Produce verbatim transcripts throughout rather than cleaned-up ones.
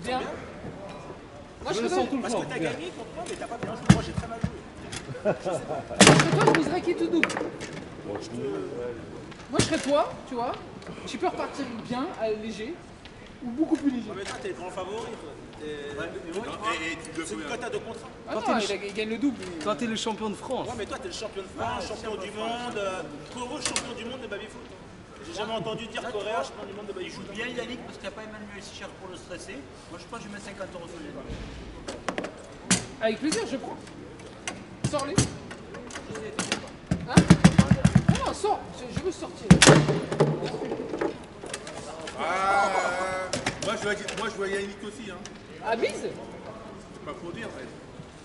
Bien. Moi je, je serais tout le Parce temps. que t'as Bien. gagné contre moi, mais t'as pas bien joué. Moi j'ai très mal joué. toi, je miserais qui tout double. Moi je serais toi, tu vois. Tu peux repartir bien, à léger, ou beaucoup plus léger. Ouais, mais toi t'es le grand favori. Toi. T'es- Et, et tu le C'est une fais quota de contrat. Ah Toi, non, t'es le il, a- il gagne le double. Toi, t'es le champion de France. Ouais, mais toi t'es le champion de France, champion du monde, euh, Koro, champion du monde de baby-foot. J'ai jamais entendu dire Coréa, champion du monde de Il joue baby-foot. bien Yannick parce qu'il n'y a pas Emmanuel si cher pour le stresser. Moi je pense que je mets cinquante euros sur les deux. Avec plaisir, je prends. Sors-les. Hein? Non, non, sors. Je, je veux sortir. Ah, moi je vois, moi je vois Yannick aussi, hein. Ah, bise? C'est pas pour dire, mais.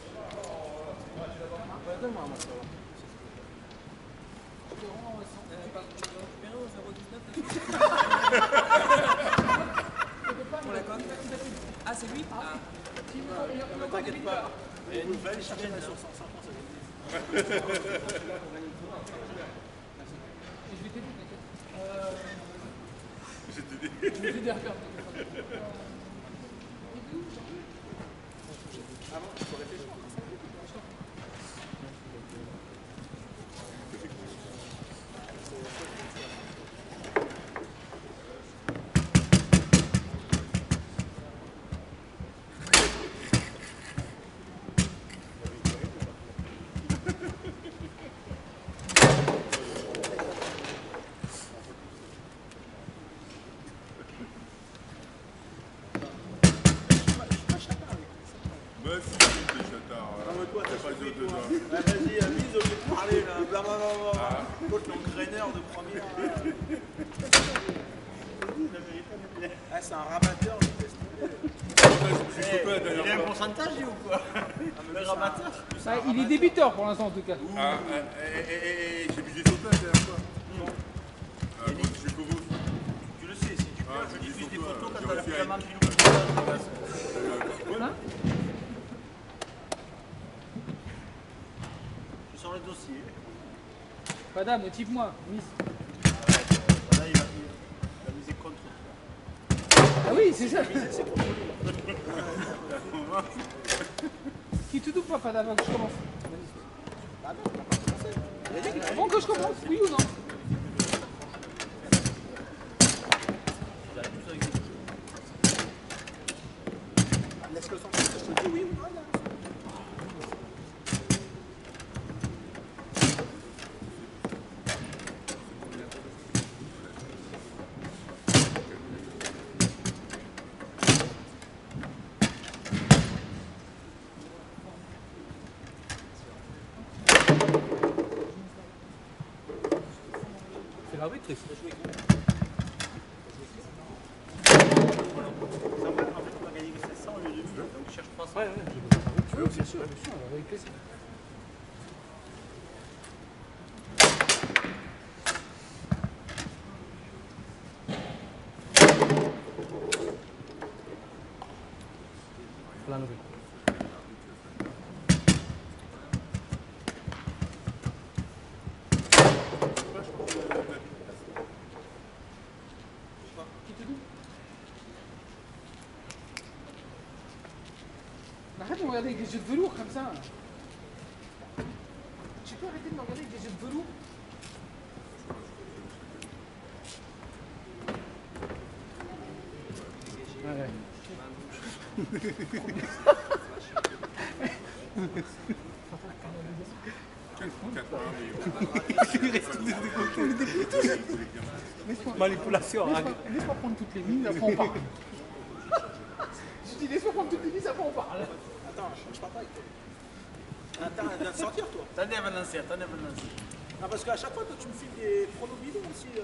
Pour la com. Ah c'est lui ah. Ne t'inquiète pas. Et nous va aller chercher la source en cinq ans, ça Je vais t'aider, t'inquiète. Euh... Je te dis. Je vais t'aider à faire. Bah si, c'est chatard. toi, T'as pas de deux doigts. Ouais, vas-y, euh, mise au lieu de parler là. Blablabla. L'autre l'engraineur de première. Ah, c'est un rabatteur, je laisse tomber. J'ai chopé la Il dernière a un fois. pourcentage lui, ou quoi? Le rabatteur. Ah, il est débuteur pour l'instant en tout cas. Ah, et, et, et, et j'ai visé chopé la dernière fois. Ah, bon, je suis Kovo. Tu le sais, si tu Ah, peux, je j'ai diffuse des des photos, photos euh, quand j'ai t'as la refait filamante avec- qui nous Hein? Je sors le dossier. Madame, motive-moi. Miss. Là, il va, il va miser contre toi. Ah oui, c'est ça. Qui te double pas, pas d'avant que je commence. Avant que je commence, oui ou non? Laisse-le sentir, je te dis oui ou non. là. C'est l'arbitre ici. Ça va, en fait, on va gagner sept cents au lieu de mille, donc je cherche trois cents. Ouais, ouais. Tu veux aussi Bien sûr, avec plaisir. La nouvelle. Qui te double? Arrête de me regarder avec des yeux de velours comme ça. Tu peux arrêter de me regarder avec des yeux de velours? Ouais, ouais. Manipulation. hein. Laisse-moi laisse-moi prendre toutes les lignes, après on parle. Je dis laisse-moi prendre toutes les lignes, après on parle. Attends, je parle pas avec toi. Attends, elle vient de sortir toi. Attendez, elle va lancer, attendez, elle va lancer. Non, parce qu'à chaque fois, toi, tu me files des pronos bidons aussi. euh.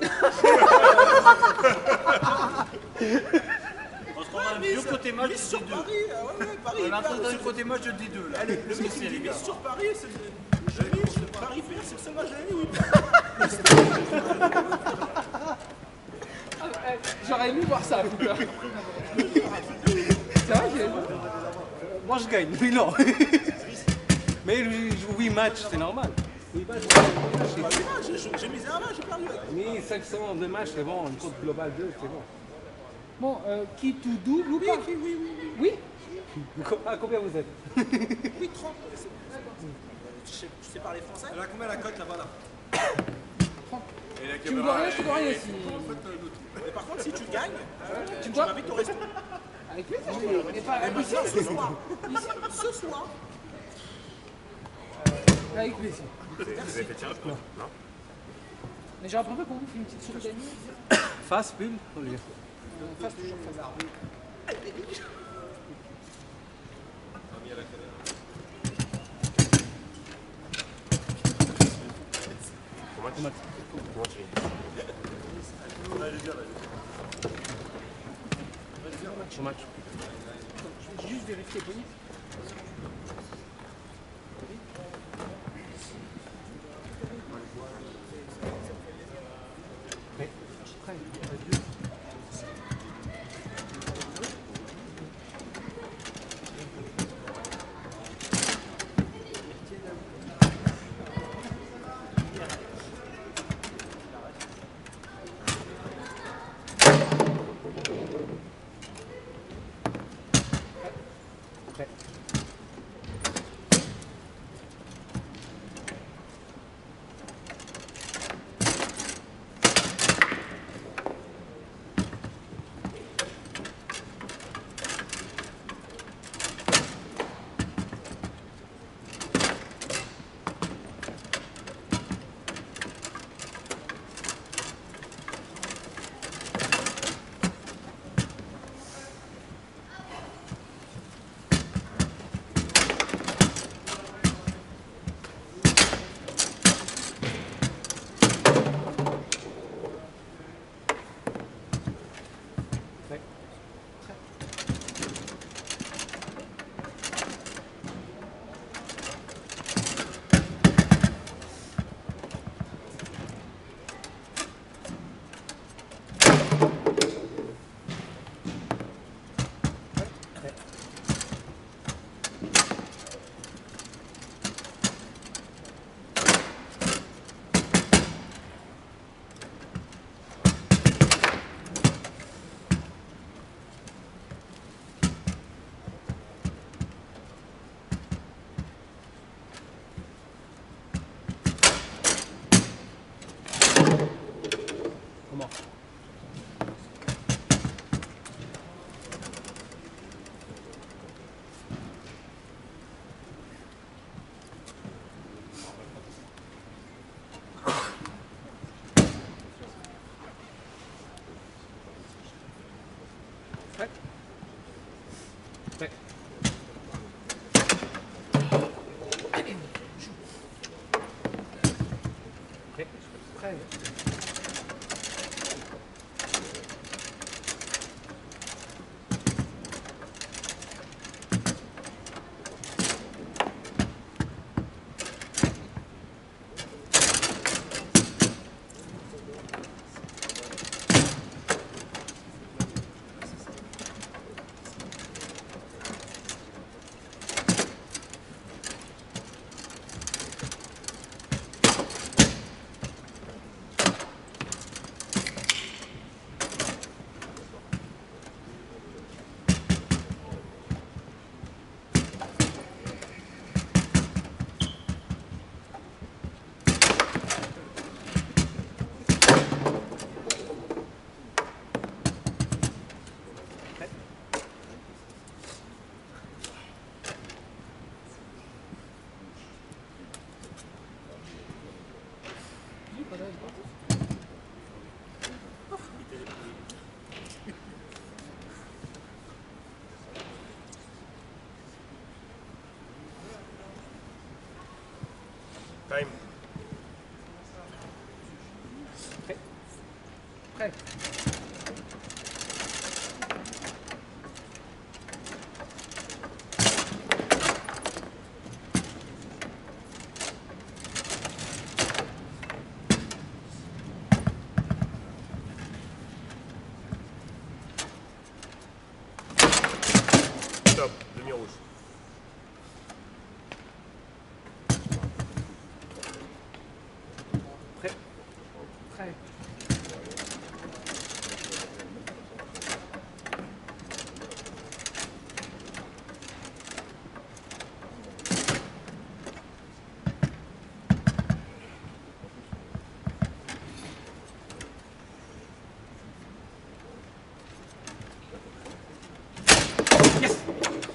Parce qu'on a un vieux côté match, Mise je sur dis deux. Paris, euh, ouais, ouais, Paris. On a perd, un c'est- côté match, je dis deux là. Le mec C'est qui les dit gars. mise sur Paris, c'est je mise sur Paris perd, c'est le seul match de l'année où il perd. Ah, eh, j'aurais aimé voir ça, en tout cas. C'est vrai que... Moi je gagne, lui non. Mais lui il joue huit matchs, c'est normal. huit matchs, J'ai pas vu match, j'ai j'ai misé un match, j'ai perdu. mais cinq cents de matchs, c'est bon, une cote globale deux, c'est bon. Bon, euh, qui tout double ou pas? Oui, oui, oui. Oui? À combien vous êtes? Oui, trente. Je sais, je sais parler français. Elle a combien la cote là-bas là? Et la Tu me dois caméra, rien, je te dois rien elle- aussi. Mais par contre, si tu gagnes, Tu me tu dois? m'invites au resto. Avec plaisir, je vais. Et pas Et ici, maintenant, ce soir. Ici, ce soir. avec plaisir. Vous avez fait tirer quoi? Non. Mais j'aurais préféré qu'on vous fasse une petite souris d'agneau. Face, pile, Olivier. On fasse toujours face. Comment tu Comment tu Au match. Je vais juste vérifier les bonus. Prêt? Prêt. Prêt. Prêt. Time. Prêt. Prêt. Stop. Demi rouge. Prêt. Prêt.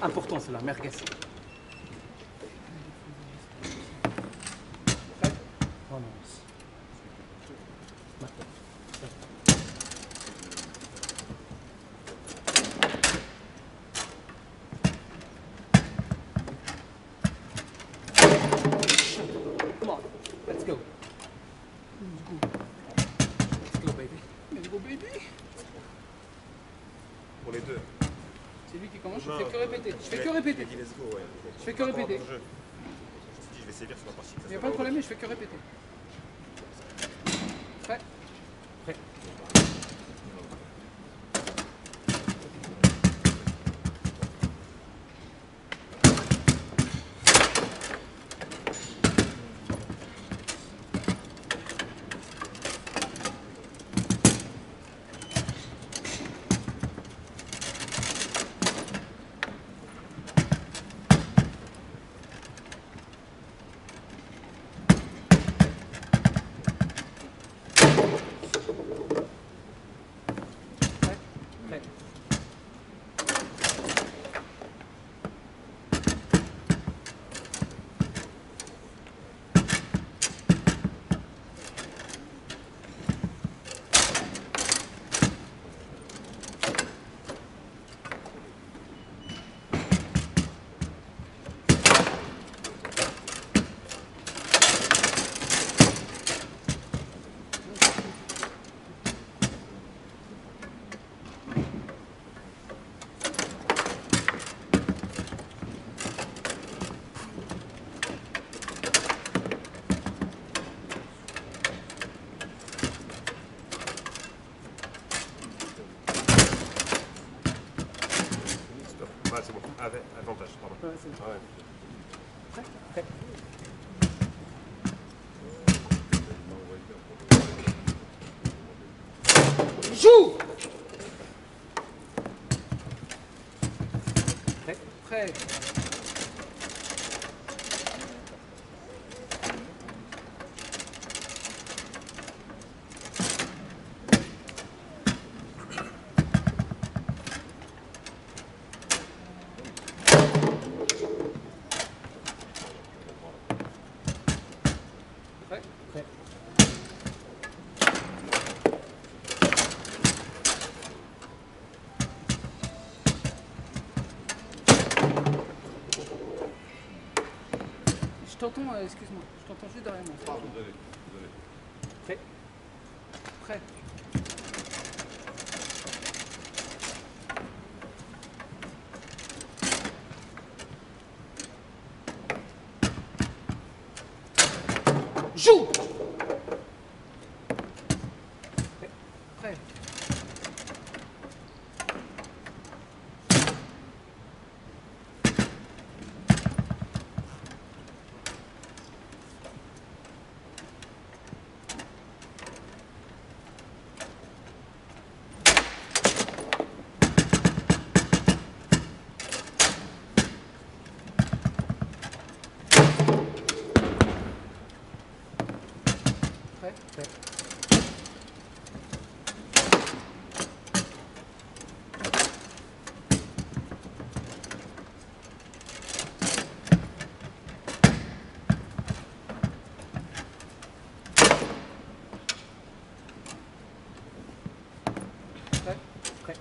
Important, c'est la merguez. Oh non. Come on, let's go. Let's go, baby. Let's go, baby. Pour les deux. C'est lui qui commence, je fais que répéter. Je fais que répéter. Il dit let's go, ouais. Je fais que répéter. Je me suis dit, je vais sévir sur la partie. Il n'y a pas de problème, mais je fais que répéter. Prêt? Prêt. Prêt. Stop. Ah, c'est bon. Ah, ouais, avantage, pardon. Ouais, c'est bon. Ouais. Prêt. Prêt. Joue! Prêt. Prêt. Prêt? Prêt. Je t'entends, euh, excuse-moi, je t'entends juste derrière moi. Pardon, désolé. Désolé. Prêt. Prêt. Joue! Prêt. Prêt. Prêt. Prêt. Prêt.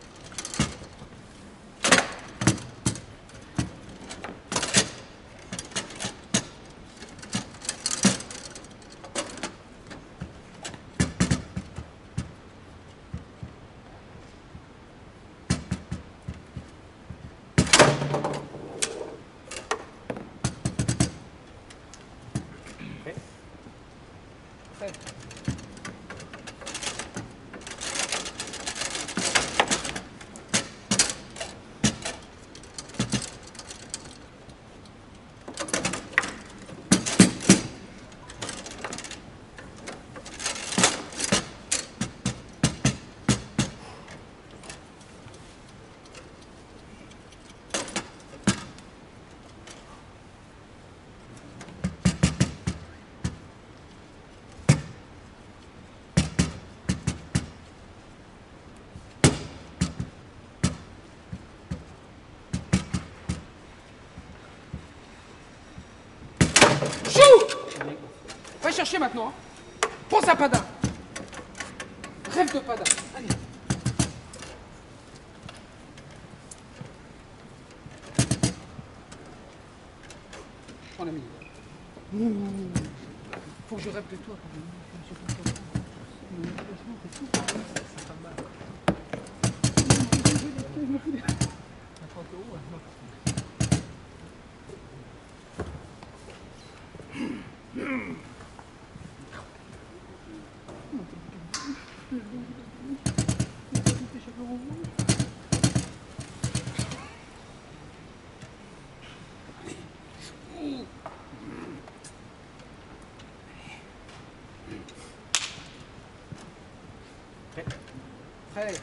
Joue! Va chercher maintenant. Hein. Pense à Pada. Rêve de Pada. Allez. On a mis. Faut que je rêve de toi. Prêt.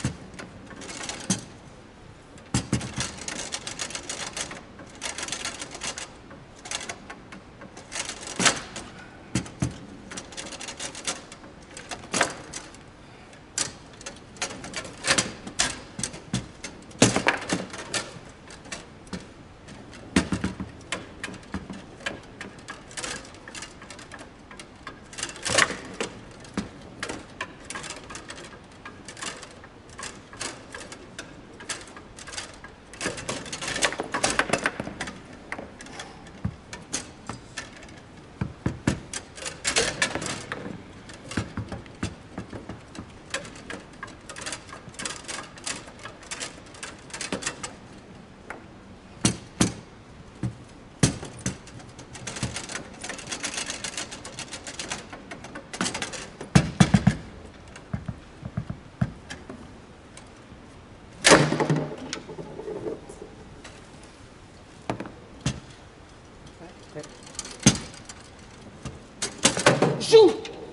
Joue!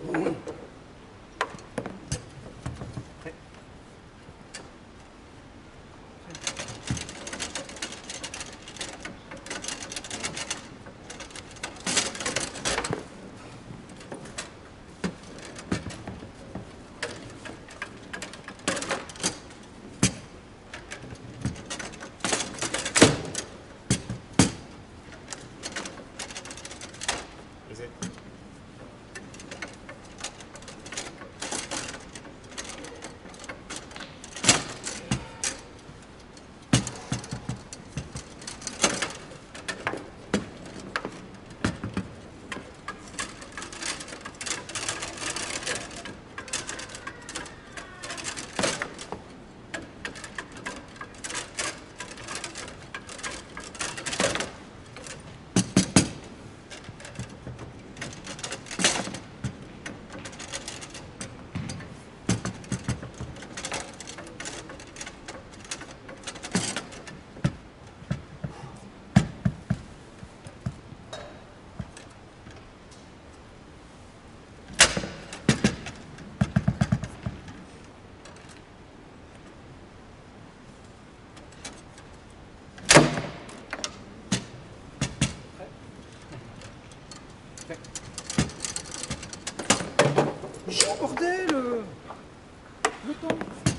Joue, bordel! Le temps.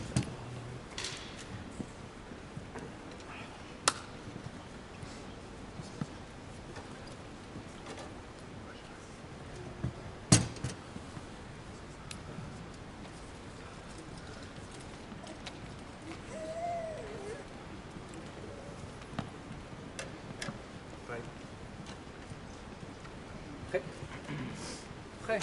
Prêt. Prêt.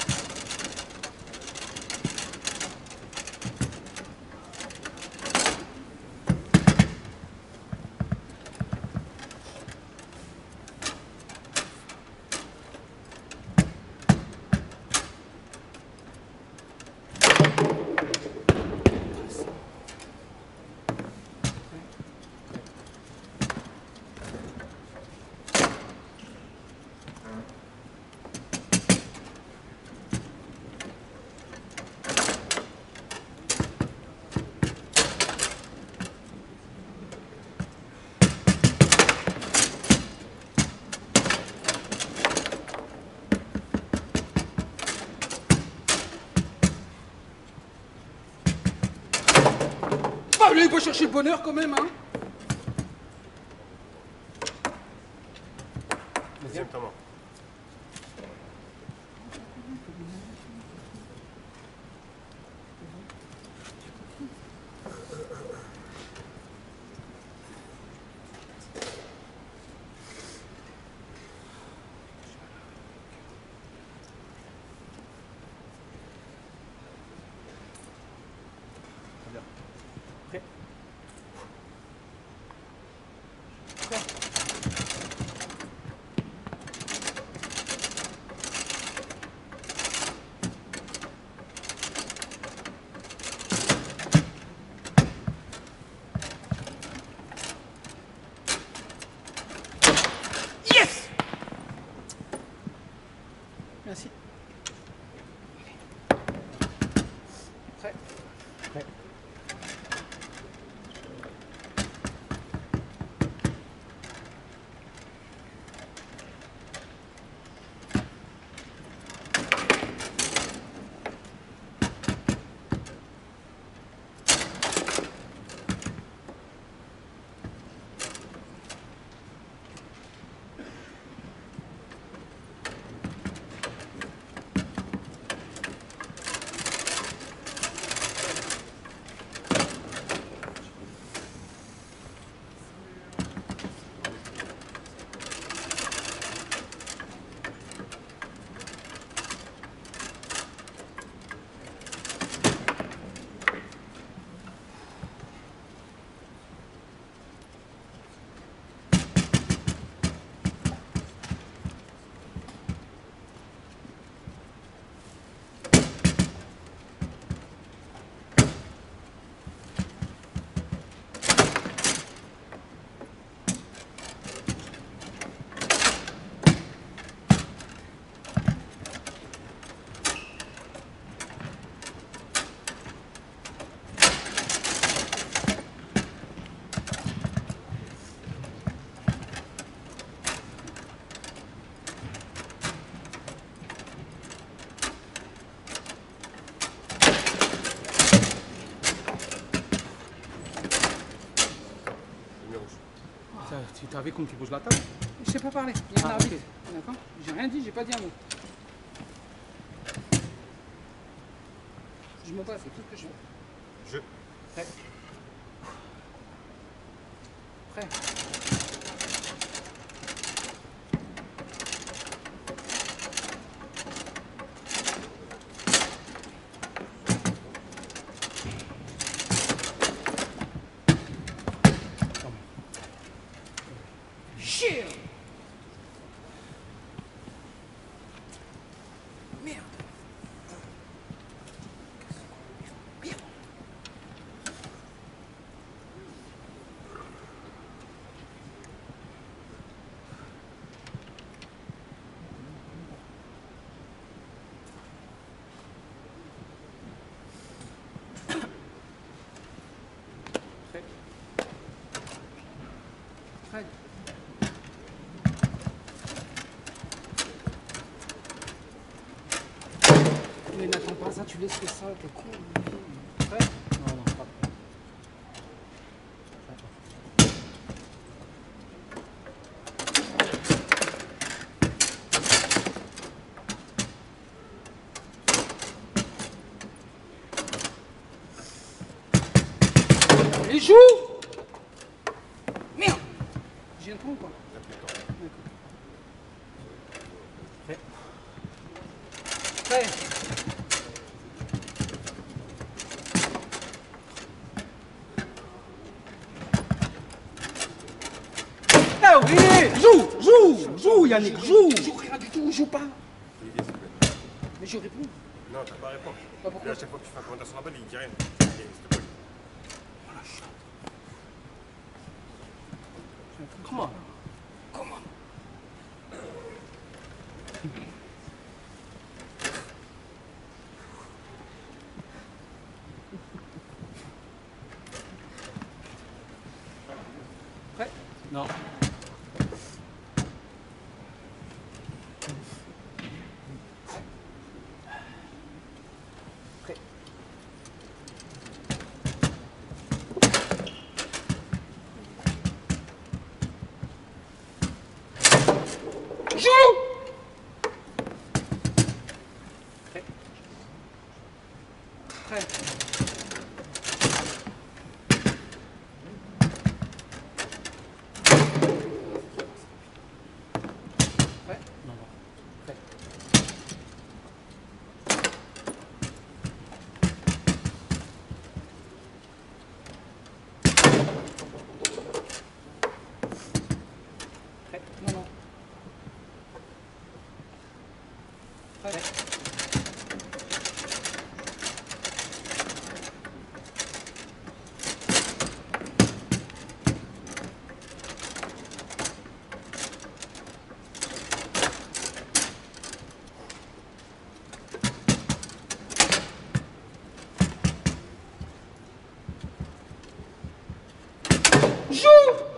Ah, lui, il va chercher le bonheur quand même, hein. Deuxième temps. Si t'es avec, comme tu poses la table. Je sais pas parler, il y a un Ah, arbitre. ok. D'accord? J'ai rien dit, j'ai pas dit un mot. Je m'en passe, c'est tout ce que je veux. Je. Prêt. Prêt. Chier. Merde. Merde. Prêt. Prêt. Mais n'attends pas ça, tu laisses ça, t'es con. Prêt? Non, non, pas. Et joue! Merde! J'ai un temps ou pas? Prêt. Prêt. Ah oui! Joue! Joue! Joue, Yannick, joue! Je joue rien du tout, je joue pas. L'idée, s'il te plaît. Mais je réponds. Non, t'as pas à répondre. Pas pourquoi. Et à chaque fois que tu fais un commentaire sur la balle, il dit rien. Et, s'il te plaît. Comment? Comment? Prêt? Non. Prêt. Joue! Prêt. Prêt. Prêt. Non, non. Prêt. Prêt. Non, non. Prêt. Joue!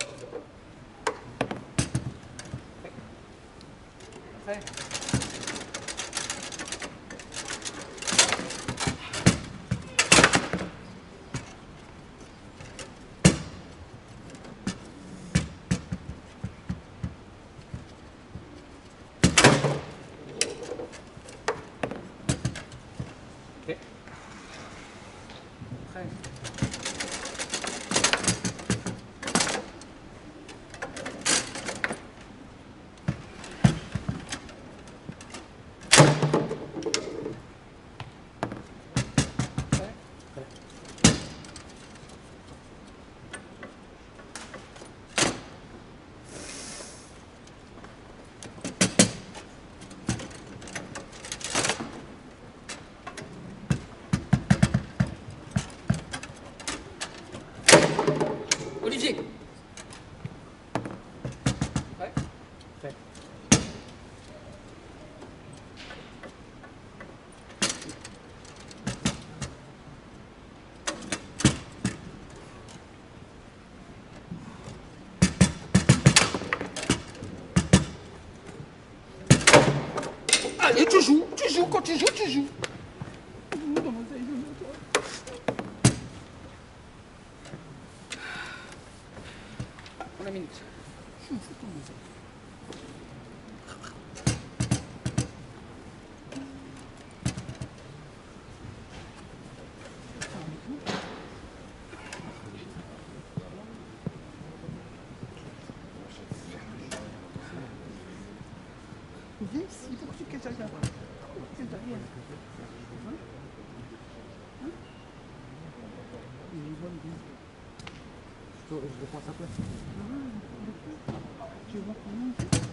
Prêt. Ok. Prêt. Prêt. Olivier. Prêt. Prêt. Allez, tu joues, tu joues, quand tu joues, tu joues. On a une minute. Viens ici, pourquoi tu te caches derrière? Pourquoi tu te caches derrière? Hein? Hein? Il est bon, bien. Je le prends à sa place. Ah, tu vois comment on fait?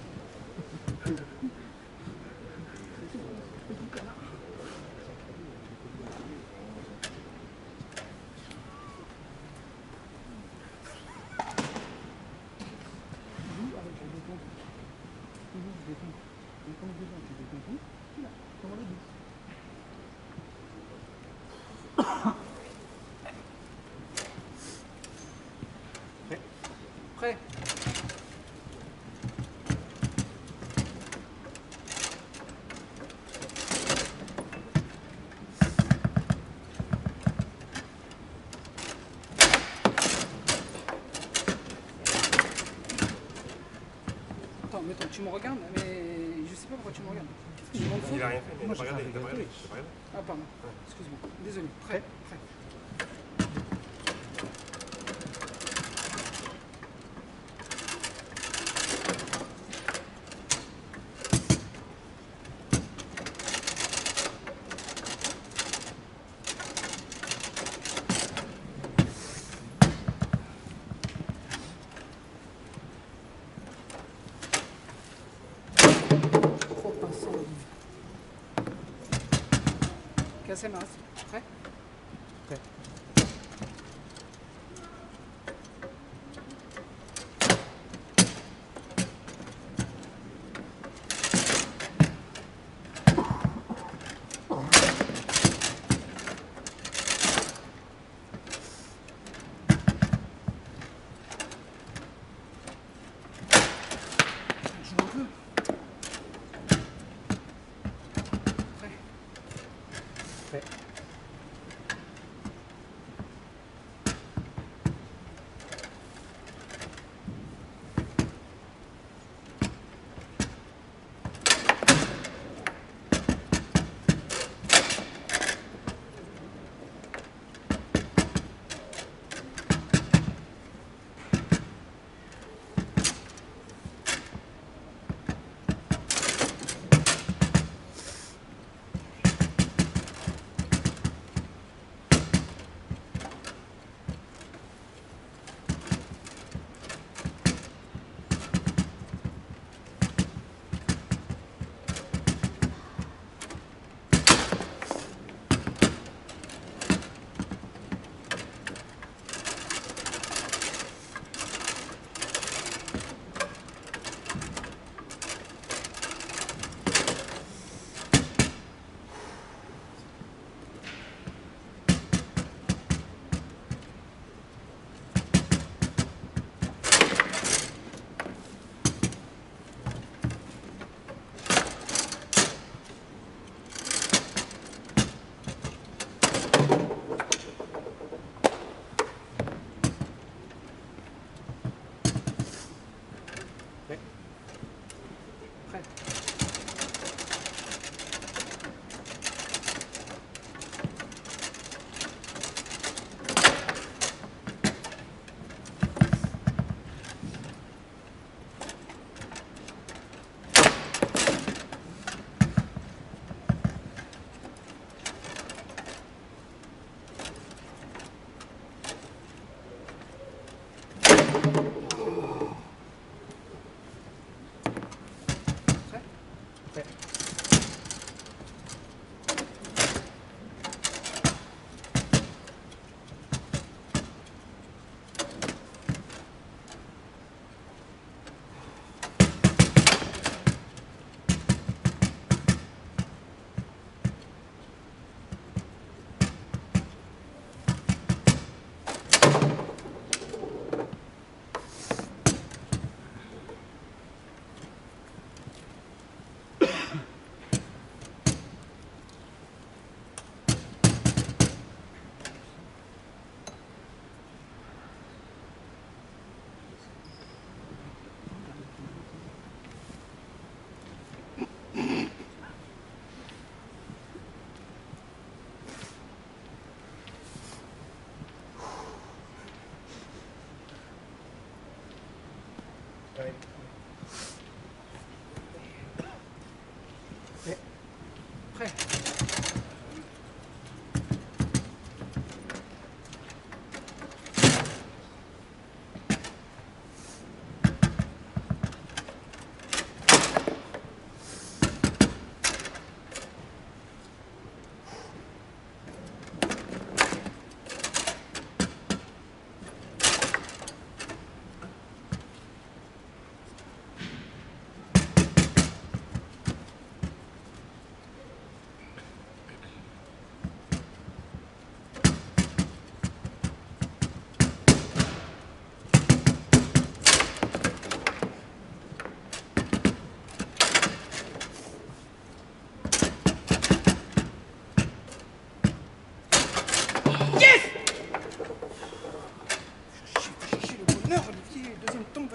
Prêt. Attends, mais attends, tu me regardes, mais je sais pas pourquoi tu me regardes. Qu'est-ce que je m'en fous? Il a rien fait, il a pas regardé, il a pas regardé. Ah pardon, excuse-moi, désolé. Prêt, prêt. Trop pinceau. Casser ma race. Prêt? Prêt. Je joue un peu. Prêt? Prêt.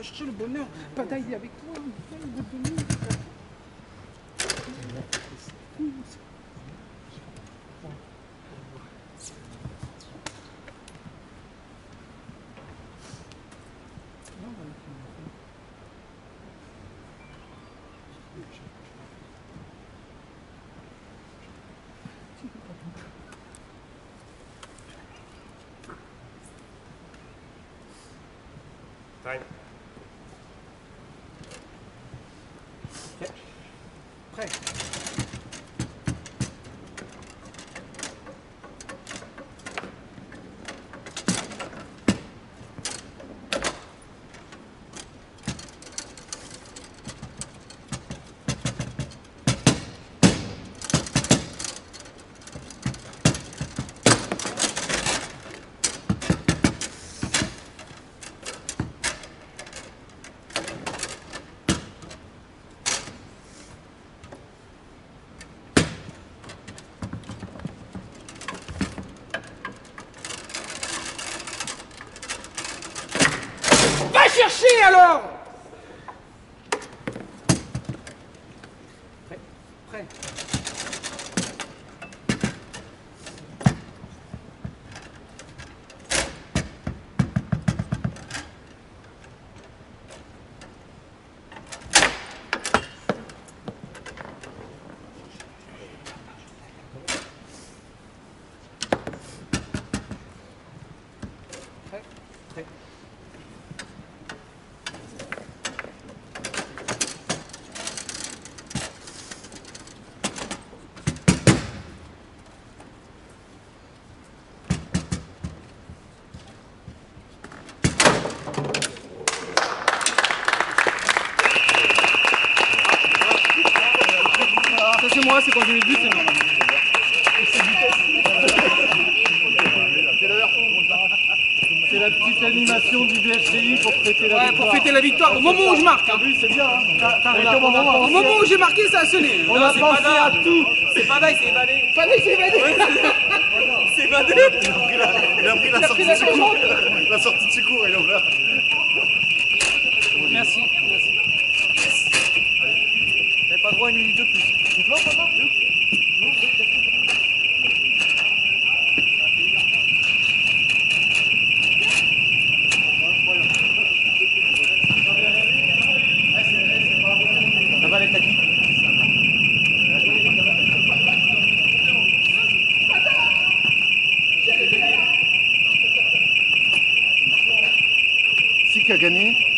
va chercher le bonheur. Pada, il est avec toi. Viens, il veut te donner. Time. Prêt. Va chercher alors. Prêt. Prêt. Prêt. Prêt. Ça c'est moi, c'est quand je les bute, c'est normal. C'est la petite animation du B F C I pour fêter la Ouais, victoire. pour fêter la victoire. Au moment où je marque. Hein. Oui, c'est bien, hein. T'as t'as arrêté au Au moment où moment où j'ai marqué, ça a sonné. on a pensé à tout. C'est pas dingue, c'est évadé. Pada, il s'est évadé. C'est évadé. Il a pris la Il a sortie pris la de secours. commande. La sortie de secours, il est ouvert. Merci. Merci. T'avais pas droit à une minute de plus. La balle est à qui? C'est qui a gagné?